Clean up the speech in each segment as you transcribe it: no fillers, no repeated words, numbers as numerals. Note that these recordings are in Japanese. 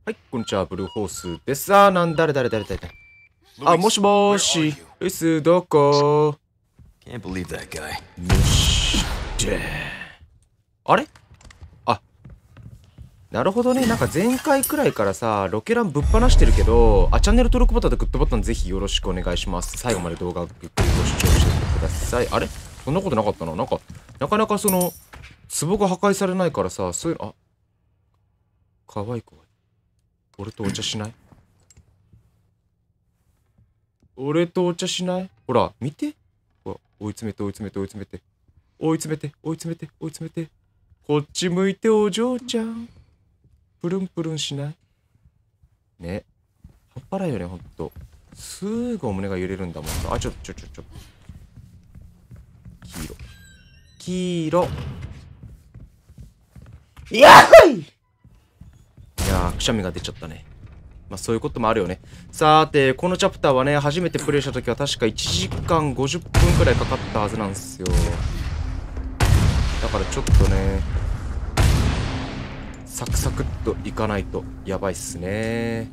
はい、こんにちは、ブルーホースです。誰あ、もしもーし。どこ Can't believe that guy. よし。あれあ、なるほどね。なんか前回くらいからさ、ロケランぶっ放してるけど、チャンネル登録ボタンとグッドボタンぜひよろしくお願いします。最後まで動画をゆっくりご視聴してください。あれそんなことなかったな。なかなかその、壺が破壊されないからさ、そういうの、かわいい子。俺とお茶しない俺とお茶しないほら、見て。ほら、追い詰めて。こっち向いてお嬢ちゃん。プルンプルンしないね。半端ないよね、ほんと。すぐお胸が揺れるんだもんさ。ちょ。黄色。いやー、くしゃみが出ちゃったね。まあそういうこともあるよね。さて、このチャプターはね、初めてプレイした時は確か1時間50分くらいかかったはずなんですよ。だからちょっとね、サクサクっといかないとやばいっすね。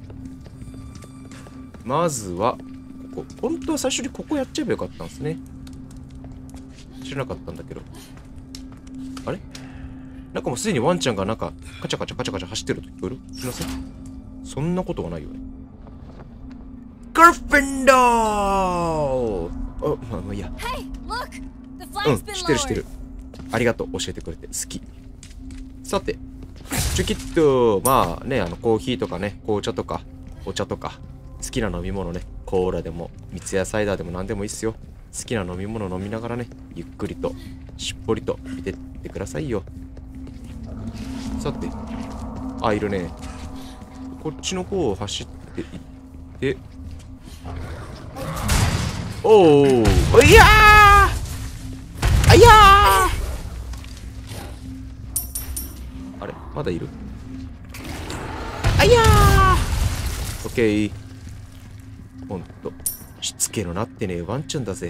まずは、ここ。本当は最初にここやっちゃえばよかったんですね。知らなかったんだけど。あれなんかもうすでにワンちゃんがなんか、カチャカチャ走ってると聞こえる？すいません。そんなことはないよね。グリフィンドー！まあいいや。知ってる。ありがとう、教えてくれて。好き。さて、チョキッと、まあね、コーヒーとかね、紅茶とか、お茶とか、好きな飲み物ね、コーラでも、三ツ矢サイダーでも何でもいいっすよ。好きな飲み物飲みながらね、ゆっくりと、しっぽりと見てってくださいよ。さて、いるね。こっちの方を走っていって、いやあれまだいるオッケー。ほんと、しつけのなってねえワンちゃんだぜ。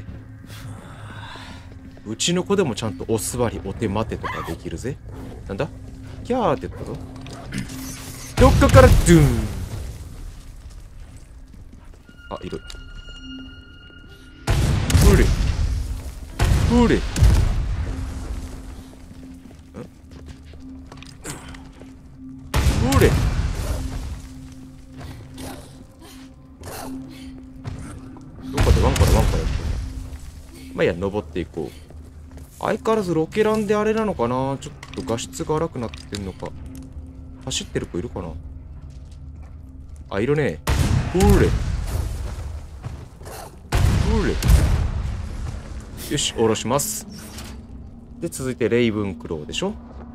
うちの子でもちゃんとお座り、お手待てとかできるぜ。なんだキャーって言ったぞ。どっかからドゥーン。いる。ほれ。どっかでワンからやってる。まあいや、登っていこう。相変わらずロケランであれなのかな。ちょっと画質が荒くなってんのか。走ってる子いるかな。いるね。ほれ。よし、下ろします。で、続いてレイブンクローでしょ。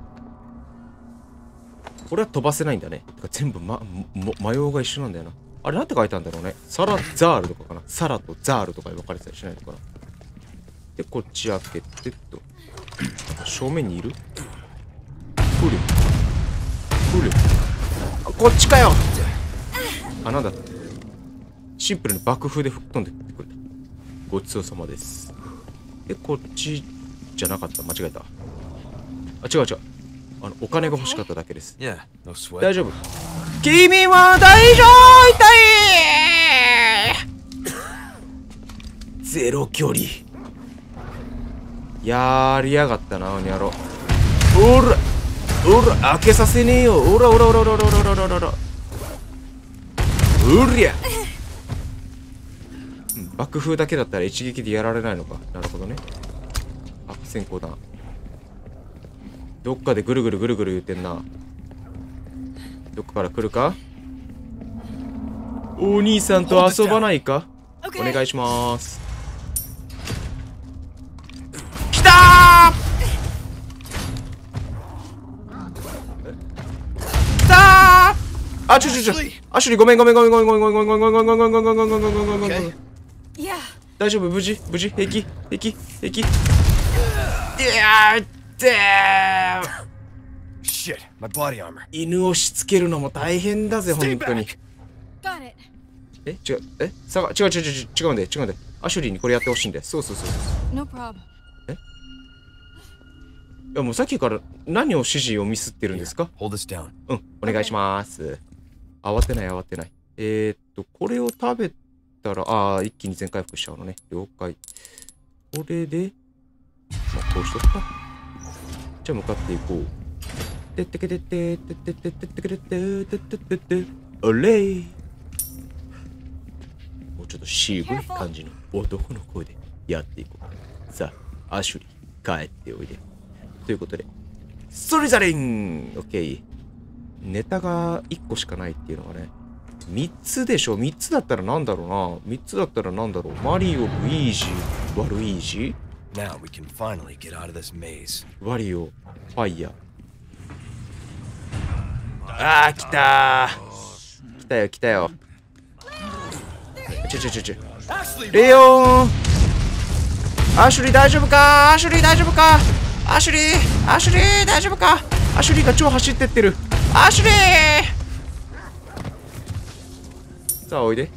これは飛ばせないんだね。てか全部、模様が一緒なんだよな。あれなんて書いてあるんだろうね。サラザールとかかな。サラとザールとかに分かれてたりしないのかな。で、こっち開けてっと。正面にいる？こっちかよ！なんだ。シンプルに爆風で吹っ飛んでくれた。ごちそうさまです。で、こっちじゃなかった。間違えた。違う。お金が欲しかっただけです。大丈夫。君は大丈夫痛いゼロ距離。やりやがったな、あの野郎。開けさせねえよ。おら。爆風だけだったら一撃でやられないのか。なるほどね。先行だ。どっかでぐるぐる言ってんな。どっかから来るか？お兄さんと遊ばないか？お願いします。来たー！ちょ。アシュリーごめん。大丈夫？無事？平気？犬をしつけるのも大変だぜ、本当に。違う。違うんで。アシュリーにこれやってほしいんで。そう。いや、もうさっきから何を指示をミスってるんですか？お願いします。 慌てない慌てない。これを食べたら、一気に全回復しちゃうのね。了解。これで、まあ、こうしとくか。じゃあ向かっていこう。てってけてってってってってってってけてってってってってっておれー。もうちょっと渋い感じの男の声でやっていこう。さあ、アシュリー、帰っておいで。ということで、それじゃれん！オッケー。ネタが1個しかないっていうのがね。3つでしょ？ 3 つだったらなんだろうな。3つだったらなんだろう。マリオ、ルイージ、ワルイージ？ Now we can finally get out of this maze. ワリオ、ファイヤー。来たー。来たよ、来たよ。レオン！アシュリー大丈夫か？アシュリー大丈夫か？アシュリー！アシュリー大丈夫か？アシュリーが超走ってってる。アシュリー！さあ、おいで。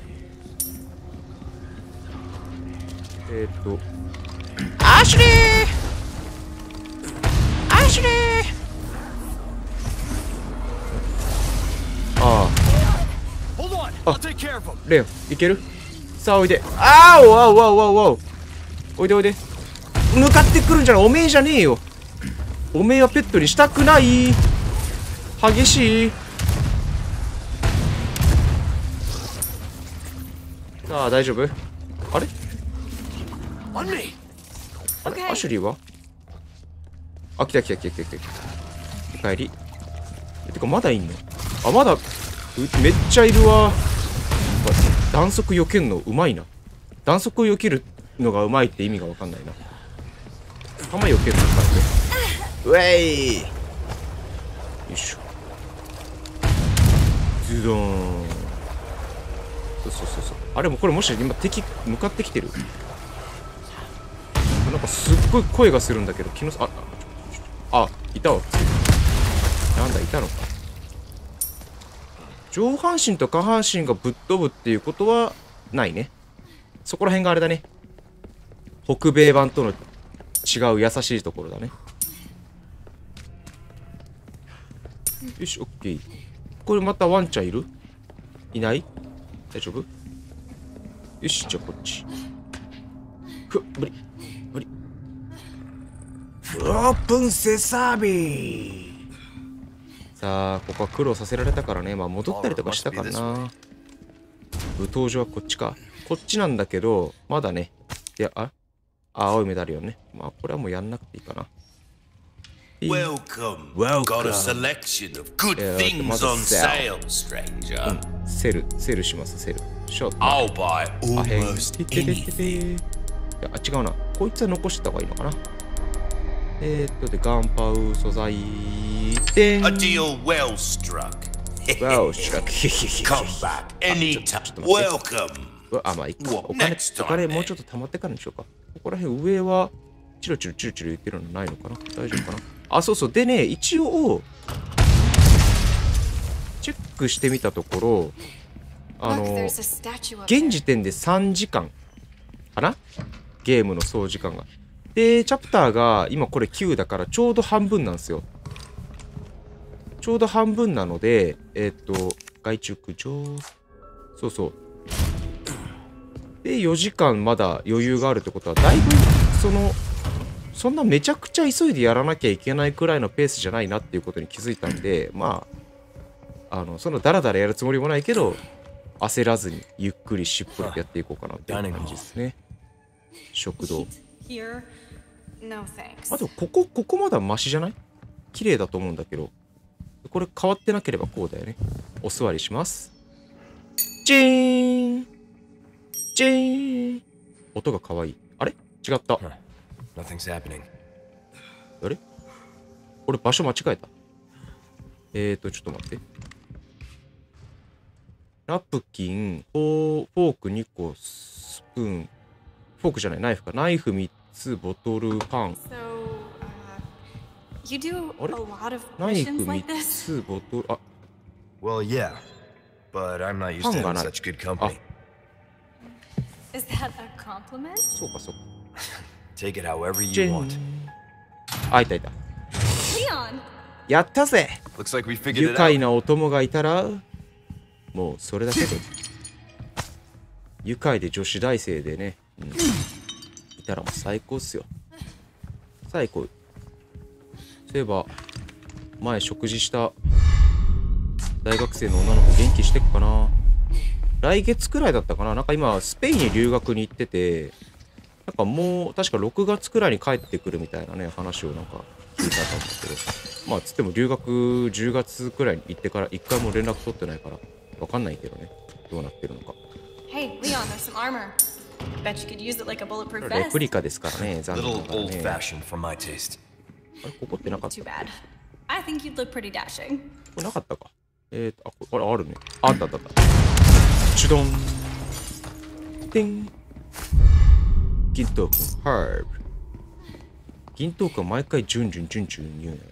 アシュリー！アシュリー！レオン、いける？さあ、おいで。おいでおいで。向かってくるんじゃない。おめえじゃねえよ。おめえはペットにしたくない。激しい。さあ、大丈夫？あれ？あれ？アシュリーは？来た。帰り。てか、まだいんの？まだ、めっちゃいるわ。弾速避けんのうまいな。弾速避けるのがうまいって意味がわかんないな。弾避けるのかって。ウェイ！よいしょ。ズドーン。そう。あれもこれもし今敵向かってきてる？なんかすっごい声がするんだけど、いたわ。なんだ、いたのか。上半身と下半身がぶっ飛ぶっていうことはないね。そこら辺があれだね。北米版との違う優しいところだね。よし、オッケー。これまたワンちゃんいる？いない？大丈夫？よし、じゃあこっち。無理。オープンセサビー。さあ、ここは苦労させられたからね。まあ戻ったりとかしたからな。舞踏場はこっちか。こっちなんだけど、まだね。いや、青いメダルよね。まあこれはもうやんなくていいかな。 Welcome. Got a selection of good things on sale, stranger. セルします、セル。ショート。 I'll buy almost anything. 違うな。こいつは残してた方がいいのかな。で、ガンパウ素材。でん。 A deal well struck. Well struck. Come back anytime. Welcome. まあいいか。お金もうちょっと溜まってからにしようか。ここら辺上はチロチロ言ってるのないのかな。大丈夫かな。そう。でね、一応チェックしてみたところ、現時点で3時間かな、ゲームの総時間が。で、チャプターが今これ9だからちょうど半分なんですよ。ちょうど半分なので、外注駆除。そう。で、4時間まだ余裕があるってことは、だいぶ、そんなめちゃくちゃ急いでやらなきゃいけないくらいのペースじゃないなっていうことに気づいたんで、まあ、そのダラダラやるつもりもないけど、焦らずにゆっくりしっぽりとやっていこうかなっていう感じですね。食堂。あと、ここまだマシじゃない？綺麗だと思うんだけど。これ変わってなければこうだよね。お座りします。チーン！チーン！音が可愛い。あれ？違った。あれ？俺場所間違えた。ちょっと待って。ナプキン、フォーク2個、スプーン、フォークじゃない、ナイフか。ナイフ3つ、ボトル、パン。あれ？ナイフ3つ、ボトル、 Well, yeah, but I'm not used to having such good company. Is that a compliment? そうか。 Take it however you want. いた。 Leon! やったぜ！ Looks like we figured 愉 it 快 out. なお供がいたら、 もうそれだけで。愉快で女子大生でね、いたらもう最高っすよ。最高。そういえば、前食事した大学生の女の子元気してっかな。来月くらいだったかな。なんか今、スペインに留学に行ってて、なんかもう、確か6月くらいに帰ってくるみたいなね、話をなんか聞いたんですけど、まあ、つっても留学10月くらいに行ってから、1回も連絡取ってないから、わかんないけどね、どうなってるのか。 Hey, Leon, there's some armor. Bet you could use it like a bulletproof レ vest. プリカですからね、残念 Little ながら old ね。 fashioned for my taste. あれ、ここってなかった Too こ bad. I think you'd look pretty dashing. れなかったか。あ、これあるね。あったあったあった。チュドン。てん。銀トークン、ハーブ。銀トークンは毎回ジュンジュンジュンジュン言うんやな。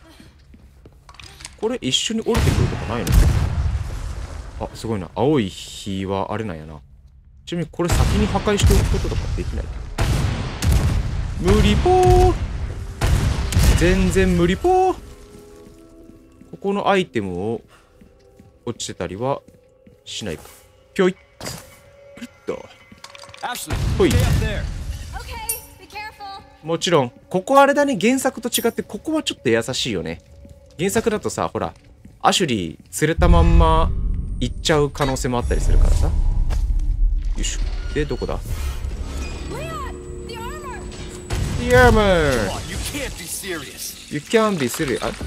これ一緒に降りてくるとかないの？あ、すごいな。青い火はあれなんやな。ちなみにこれ先に破壊しておくこととかできない？無理ぽー。全然無理ぽー。ここのアイテムを落ちてたりはしないか。ぴょいっ。クリッと。ほい。 Okay, be careful. もちろん、ここあれだね、原作と違って、ここはちょっと優しいよね。原作だとさ、ほら、アシュリー釣れたまんま行っちゃう可能性もあったりするからさ。よいしょ。で、どこだ？ Leon, the armor. The armor! You can't be serious. You can be serious. あれ？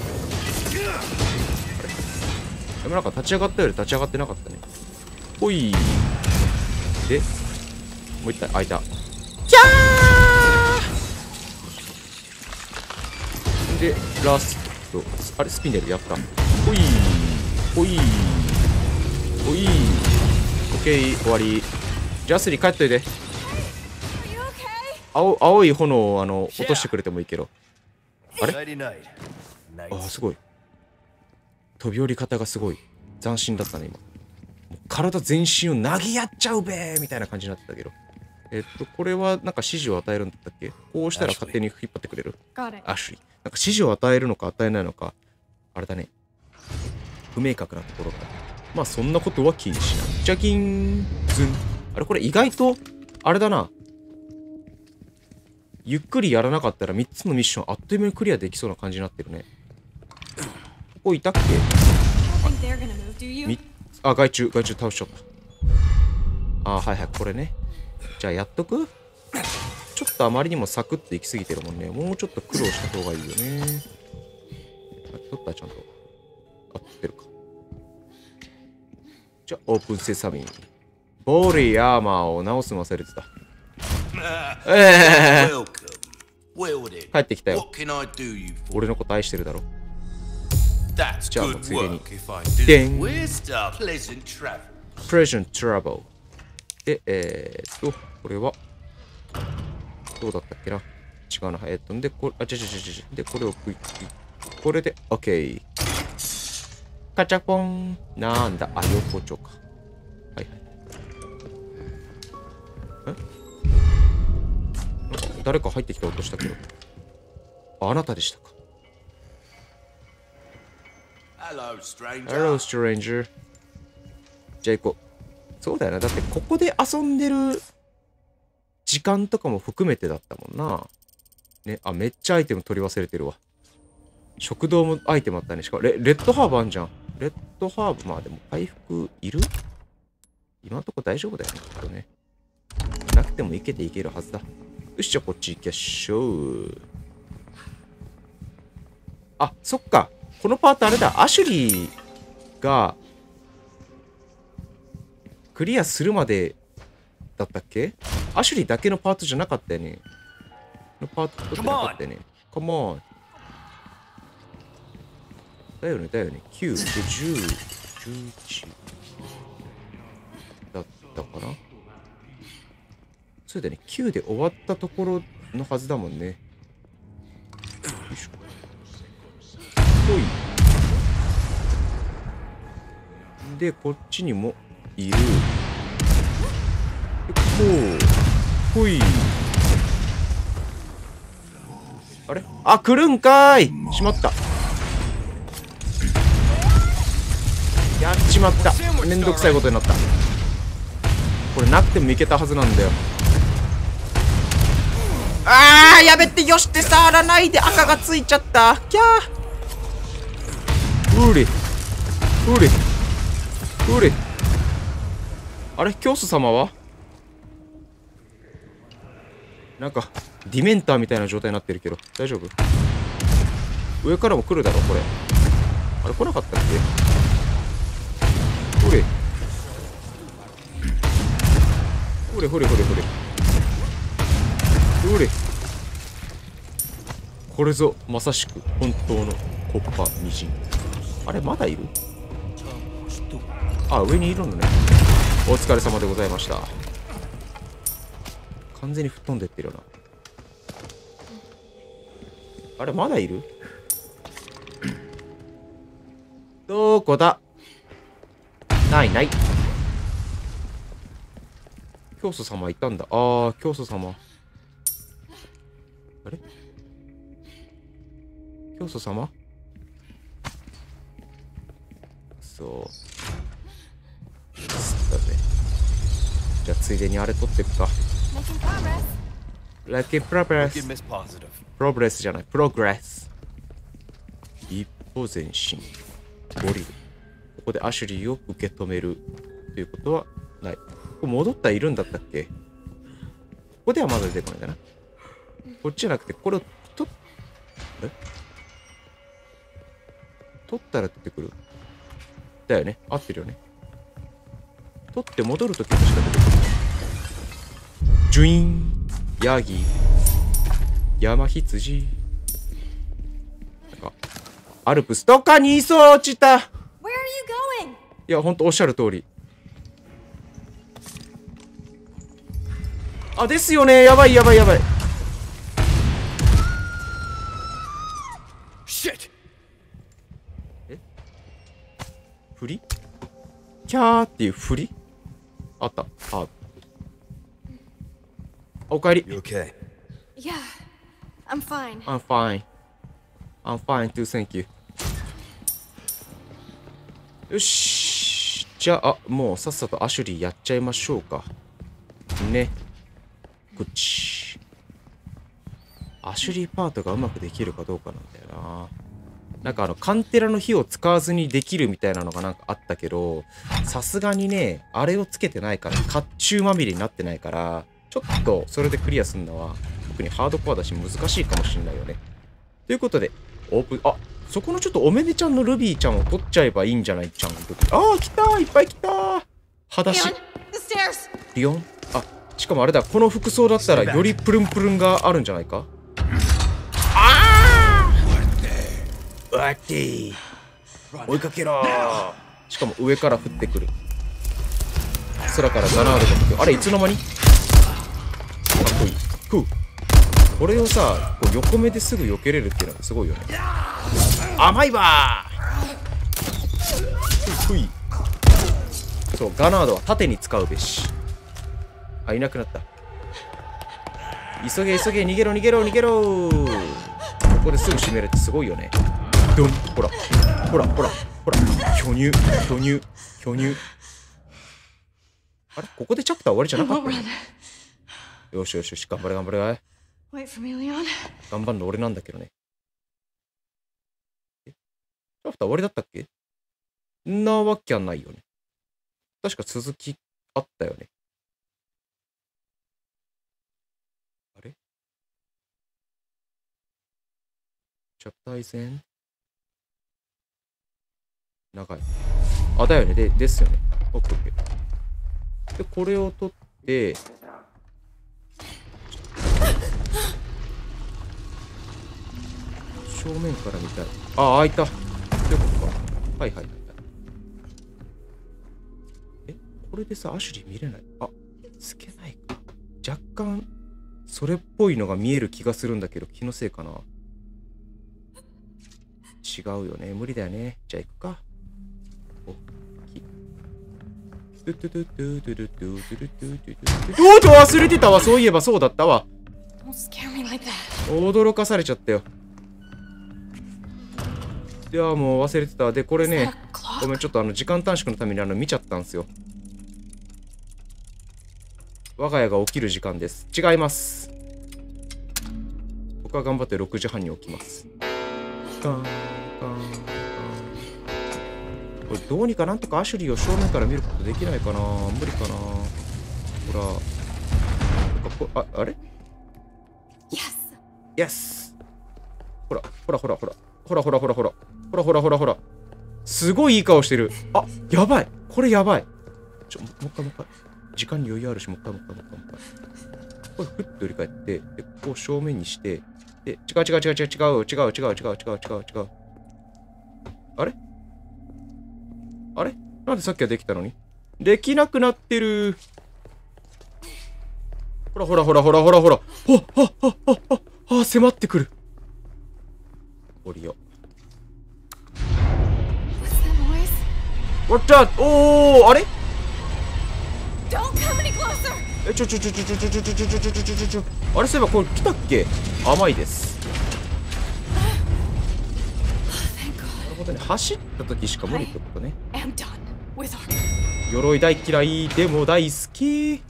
でもなんか立ち上がったより立ち上がってなかったね。ほい。で、もう一体開いた。キャーで、ラスト。あれ、スピネルやった。ほい。ほい。ほい。オッケー、終わり。ジャスリー帰っといて。 Are you okay? 青い炎を落としてくれてもいいけど。あれ？ Nighty night. あ、 Night. すごい。飛び降り方がすごい斬新だったね、今。もう体全身を投げやっちゃうべーみたいな感じになってたけど。これはなんか指示を与えるんだったっけ？こうしたら勝手に引っ張ってくれる。 Got it. アシュリー。なんか指示を与えるのか与えないのか、あれだね。不明確なところが。まあそんなことは気にしない。ジャキンズン。あれこれ意外と、あれだな。ゆっくりやらなかったら3つのミッションあっという間にクリアできそうな感じになってるね。ここいたっけ？ I don't think they're gonna move, do you? あ、害虫倒しちゃった。あ、はいはい、これね。じゃあやっとく？ちょっとあまりにもサクッと行き過ぎてるもんね。もうちょっと苦労した方がいいよね。取ったちゃんと。あ、取ってるか。じゃあ、オープンセサミ。ボディアーマーを直すの忘れてた。 Welcome. Well then, 帰ってきたよ。 what can I do you for? 俺のこと愛してるだろ。 That's じゃあもう good ついでに。 work if I do. でん。 Where's the pleasant travel? Present Trouble。で、これは、どうだったっけな。違うな。で、これ、で、これをクイック。これで、OK。カチャポン。なんだ、あ、横丁か。はいはい。なんか誰か入ってきた音したけど。あなたでしたか。 Hello, stranger. Hello, stranger. じゃあ行こう。そうだよな。だってここで遊んでる時間とかも含めてだったもんな。ね、あ、めっちゃアイテム取り忘れてるわ。食堂もアイテムあったね。しかもレッドハーブあんじゃん。レッドハーブ、まあでも回復いる？今んとこ大丈夫だよね、きっとね。なくてもいけていけるはずだ。よし、じゃあこっち行きましょう。あ、そっか。このパートあれだ。アシュリーがクリアするまでだったっけ？アシュリーだけのパートじゃなかったよね。のパート取ってなかったよね。Come on。だよね。9、10、11だったかな。そうだね。9で終わったところのはずだもんね。よいしょ。ほい。で、こっちにもいる。ほい。あれ？あ、来るんかーい。しまった。やっちちまった。めんどくさいことになった。これなくてもいけたはずなんだよ。あー、やめて。よして、触らないで。赤がついちゃった。キャー。うれうれうれ。あれ、教祖様はなんかディメンターみたいな状態になってるけど大丈夫？上からも来るだろこれ。あれ来なかったっけ？ほれほれほれほれほれほれ。これぞまさしく本当のコッパみじん。あれまだいる？あ、上にいるのね。お疲れ様でございました。完全に吹っ飛んでってるよな。あれまだいる？どこだ？ないない。教祖様いたんだ。あー、教祖様。あれ？教祖様？そう。だね。じゃあついでにあれ取っていくか。ラッキープログレス。プログレスじゃない、プログレス。一歩前進。降りる。ここでアシュリーを受け止めるということはない。ここ戻ったらいるんだったっけ？ここではまだ出てこないんだな。こっちじゃなくて、これを取ったら出てくる。だよね。合ってるよね。取って戻るときにしか出てくる。ジュイーン。ヤギ。山羊。なんか、アルプスとかにいそう落ちた。いや、ほんとおっしゃる通り。あ、ですよね。やばいやばいやばい。え？振り？キャーっていう振り？あった。あ、おかえり。 You okay? Yeah, I'm fine. I'm fine. I'm fine too, thank you. よし。じゃあ、もうさっさとアシュリーやっちゃいましょうか。ね。こっち。アシュリーパートがうまくできるかどうかなんだよな。なんかカンテラの火を使わずにできるみたいなのがなんかあったけど、さすがにね、あれをつけてないから、甲冑まみれになってないから、ちょっとそれでクリアするのは、特にハードコアだし難しいかもしれないよね。ということで、オープン、あ、そこのちょっとおめでちゃんのルビーちゃんを取っちゃえばいいんじゃないちゃん。あー、来たー、いっぱい来たー。裸足。リオン？あ、しかもあれだ、この服装だったらよりプルンプルンがあるんじゃないか？わってー。追いかけろー。しかも上から降ってくる。空からガナードが吹く。あれいつの間に？かっこいい。ふう。これをさ、こう横目ですぐ避けれるっていうのがすごいよね。甘いわー。ふい。そう、ガナードは縦に使うべし。あ、いなくなった。急げ急げ、逃げろ逃げろ逃げろー。ここですぐ締めるってすごいよね。ドン。ほらほらほらほら。巨乳巨乳巨乳。あれここでチャプター終わりじゃなかったの？よしよしよし、頑張れ頑張れ。頑張るの俺なんだけどね。チャプター終わりだったっけ？んなわけはないよね。確か続きあったよね。あれ？チャプター以前長い。あ、だよね。ですよね。オッケーオッケー。で、これを取って、正面から見たい。あ、開いた。ということか。はいはいはい。え、これでさ、アシュリー見れない。あ、つけないか。若干、それっぽいのが見える気がするんだけど、気のせいかな。違うよね。無理だよね。じゃあ行くか。おっと忘れてたわ。そういえばそうだったわ。驚かされちゃったよ。いやもう忘れてた。でこれね、 ごめん、ちょっと時間短縮のために見ちゃったんですよ。我が家が起きる時間です。違います。僕は頑張って6時半に起きます。カンカンカン。これどうにかなんとかアシュリーを正面から見ることできないかな。無理かな。ほら。あれ？ Yes! ほら。すごいいい顔してる。あ、やばい。これやばい。もう一回。時間に余裕あるし、もう一回。これ、ふっと振り返って、で、こう正面にして、で、違う。あれなんでさっきはできたのにできなくなってる。ほら。迫ってくる。降りよ。What's that? おー、あれあれ、そういえばこれ来たっけ。甘いです。なるほどね。走った時しか無理ってことね。鎧大嫌い、でも大好き。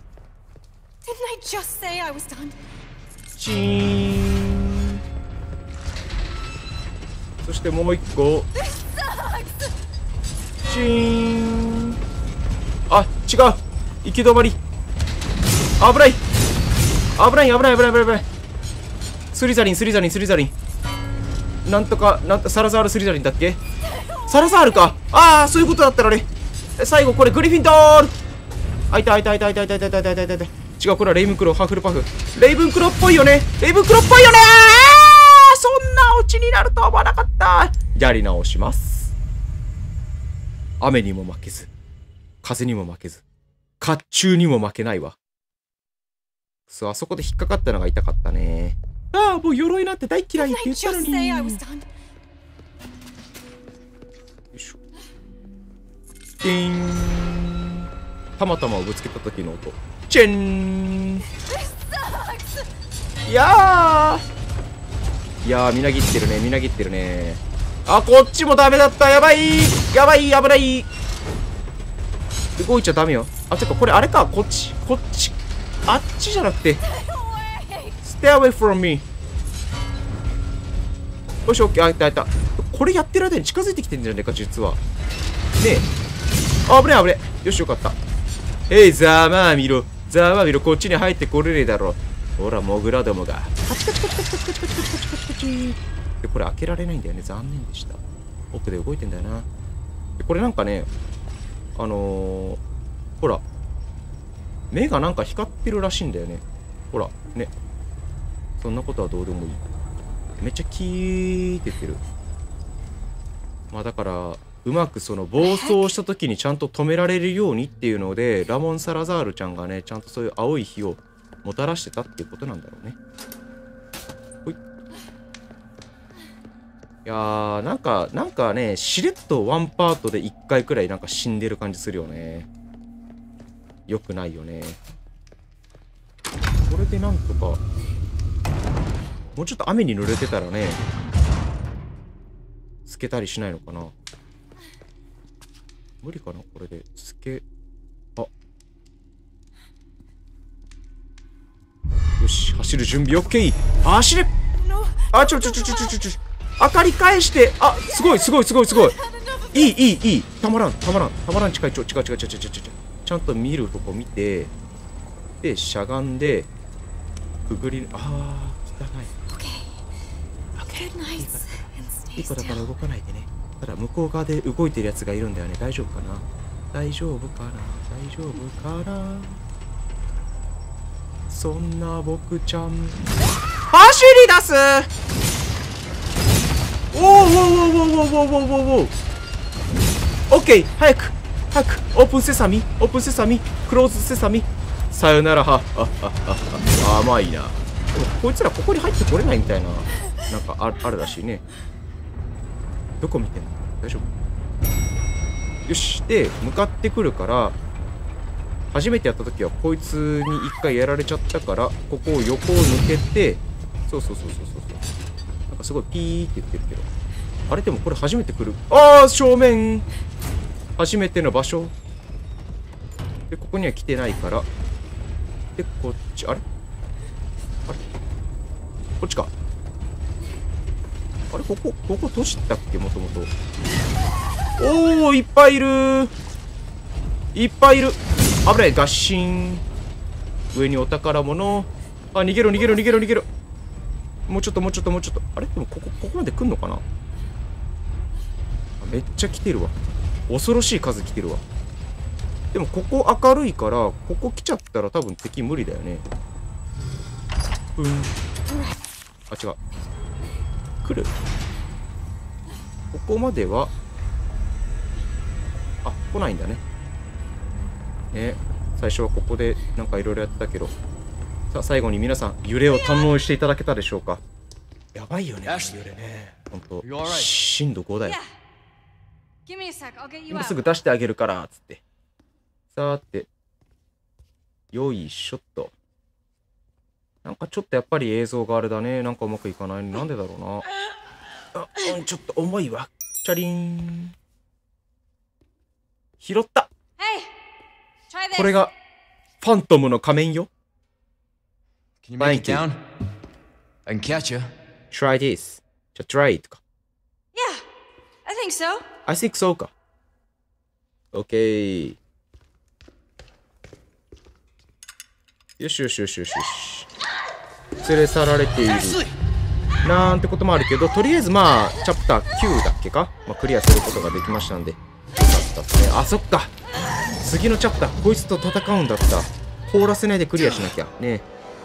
チーン。そしてもう一個。チーン。あ、違う。行き止まり。危ない。スリザリン。なんとか、サラザールスリザリンだっけ。サラザールか。ああ、そういうことだったらね。最後これグリフィンドール。あいた。違う、これはレイブンクロー、ハーフルパフ。レイブンクローっぽいよね。そんなオチになるとは思わなかった。やり直します。雨にも負けず、風にも負けず、甲冑にも負けないわ。そう、あそこで引っかかったのが痛かったね。ああ、もう鎧なんて大嫌いって言ったのに。よいしょ。チーン。たまたまをぶつけた時の音。チェン。いやー、みなぎってるね。あ、こっちもダメだった。やばい、危ない。動いちゃダメよ。あ、てかこれあれか。こっち。あっちじゃなくて。Stay away from me。よし、オッケー。あいた。これやってる間に近づいてきてんじゃねえか、実は。ねえ。危ねえ。よし、よかった。ざまあ見ろ。こっちに入ってこれねえだろ。ほら、モグラどもが。カチカチ。で、これ開けられないんだよね。残念でした。奥で動いてんだよな。で、これなんかね、ほら。目がなんか光ってるらしいんだよね。ほら、ね。そんなことはどうでもいい。めっちゃキーって言ってる。まあだから、うまくその暴走した時にちゃんと止められるようにっていうので、ラモン・サラザールちゃんがね、ちゃんとそういう青い火をもたらしてたっていうことなんだろうね。ほい。いやー、なんかね、しれっとワンパートで1回くらいなんか死んでる感じするよね。よくないよね。これでなんとか、もうちょっと雨に濡れてたらね、透けたりしないのかな。無理かな、これで。あ。よし、走る準備 OK。走れ。あ、明かり返して。あ、すごい。いい。たまらん、近い。違う。ちゃんと見るとこ見て、で、しゃがんで、くぐり、あー、汚い。いい子だから動かないでね。ただ、向こう側で動いてるやつがいるんだよね。大丈夫かな。そんな僕ちゃん。走り出す。おー。オッケー、早く。オープンセサミ、クローズセサミ。さよなら、甘いな。でも、こいつらここに入ってこれないみたいな、なんかあるらしいね。どこ見てんの？大丈夫？よし。で、向かってくるから、初めてやった時はこいつに一回やられちゃったから、ここを横を抜けて、そう。なんかすごいピーって言ってるけど。あれでもこれ初めて来る。ああ、正面。 初めての場所。で、ここには来てないから。で、こっち、あれこっちか。あれここ閉じたっけもともと。おー、いっぱいいる。いっぱいいる。危ない、ガッシン。上にお宝物。あ、逃げろ。もうちょっと。あれでもここまで来んのかな。めっちゃ来てるわ。恐ろしい数来てるわ。でもここ明るいから、ここ来ちゃったら多分敵無理だよね。あ、違う。来る。ここまでは、あ、来ないんだね。ね、最初はここでなんかいろいろやったけど。さあ、最後に皆さん、揺れを堪能していただけたでしょうか。やばいよね、揺れね。ほんと、震度5だよ。今すぐ出してあげるから、つって。さーて。よいしょっと。なんかちょっとやっぱり映像があれだね。なんかうまくいかない。なんでだろうな。あ、ちょっと重いわ。チャリーン。拾った。これが、ファントムの仮面よ。 Can you make it down? I can catch you. Try this. じゃ、try it か。 Yeah, I think so. I think so か。OK。よし。連れ去られている。なんてこともあるけど、とりあえずまあ、チャプター9だっけか、まあ、クリアすることができましたんで。よかったっすね。あ、そっか。次のチャプター、こいつと戦うんだった。凍らせないでクリアしなきゃ。ね。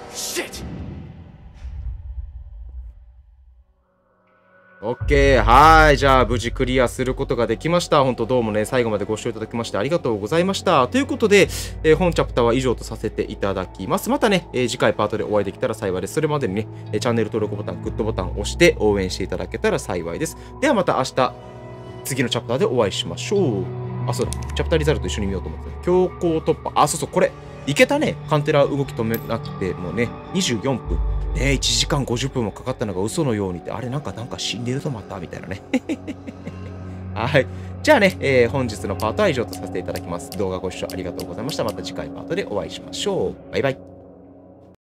オッケー。はい。じゃあ、無事クリアすることができました。本当どうもね、最後までご視聴いただきましてありがとうございました。ということで、本チャプターは以上とさせていただきます。またね、次回パートでお会いできたら幸いです。それまでにね、チャンネル登録ボタン、グッドボタンを押して応援していただけたら幸いです。ではまた明日、次のチャプターでお会いしましょう。あ、そうだ。チャプターリザルト一緒に見ようと思ってた。強行突破。あ、そう、これ。いけたね。カンテラ動き止めなくて、もうね、24分。ね、1時間50分もかかったのが嘘のようにって、あれなんか死んでるとまたみたいなね。はい。じゃあね、本日のパートは以上とさせていただきます。動画ご視聴ありがとうございました。また次回パートでお会いしましょう。バイバイ。